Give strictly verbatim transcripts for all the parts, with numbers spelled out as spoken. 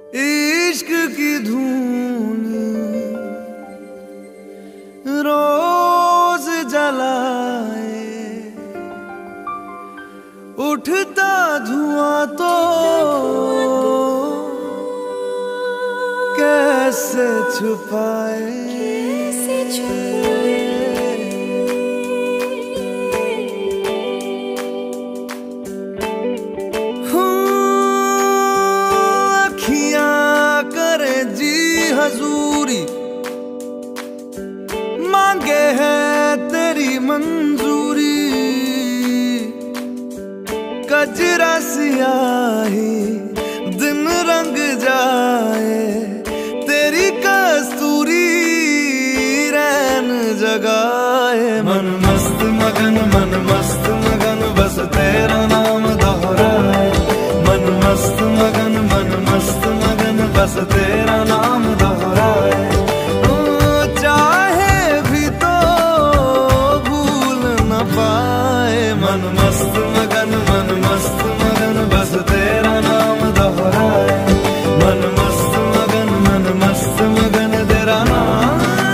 इश्क की धून रोज जलाए, उठता धुआं तो कैसे छुपाए, कैसे छुपाए। हजूरी मांगे है तेरी मंजूरी, कजरा सियाही दिन रंग जाए, तेरी कस्तूरी रैन जगाए। मन मस्त मगन मन मस्त मगन बस तेरा नाम दोहराए, मन मस्त मगन मन मस्त मगन बस तेरा नाम दोहराए। चाहे भी तो भूल न पाए, मन मस्त मगन मन मस्त मगन बस तेरा नाम दोहराए, मन मस्त मगन मन मस्त मगन तेरा नाम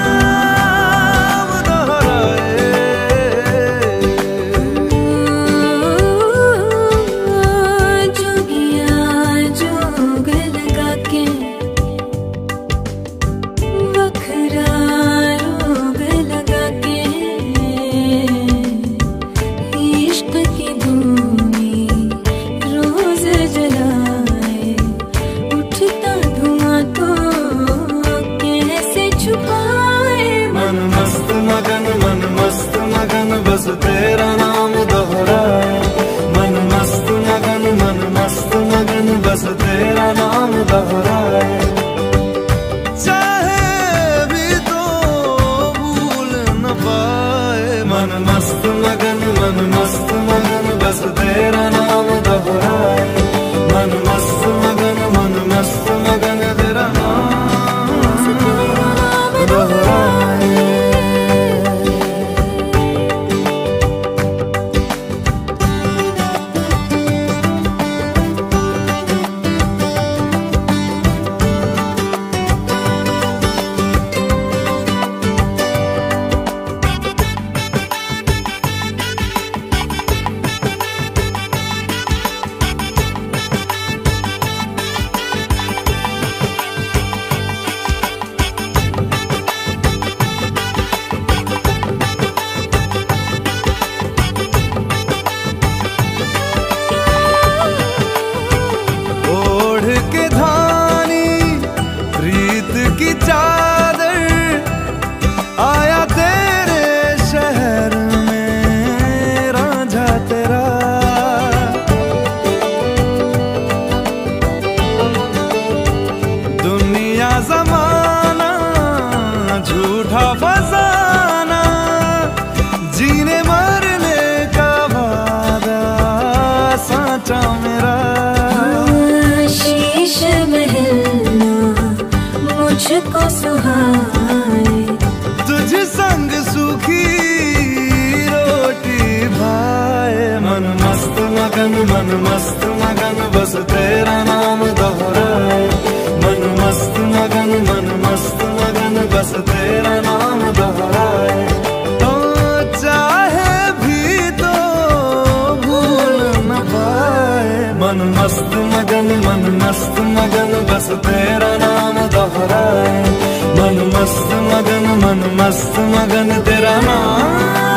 बस तेरा नाम दोहराए, मन मस्त मगन मन मस्त मगन बस तेरा नाम दोहराए। चाहे भी तो भूल न पाए, मन मस्त मगन मन मस्त मगन बस तेरा नाम दोहराए, मन मस्त मगन मन मस्त मगन तेरा नाम दोहराए। की चादर आया तेरे शहर में रांझा तेरा, दुनिया जमाना झूठा फसाना, जीने मरने का वादा साचा मेरा। शीश महलना मुझको सुहाए, तुझ संग सूखी रोटी भाए। मन मस्त मगन मन मस्त मगन बस तेरा नाम दोहराए, मन मस्त मगन मन मस्त मगन बस तेरा नाम दोहराए। तो चाहे भी तो भूल न पाए, मन मस्त मगन मन मस्त मगन बस तेरा नाम दोहराए, मन मस्त मगन मन मस्त मगन तेरा नाम।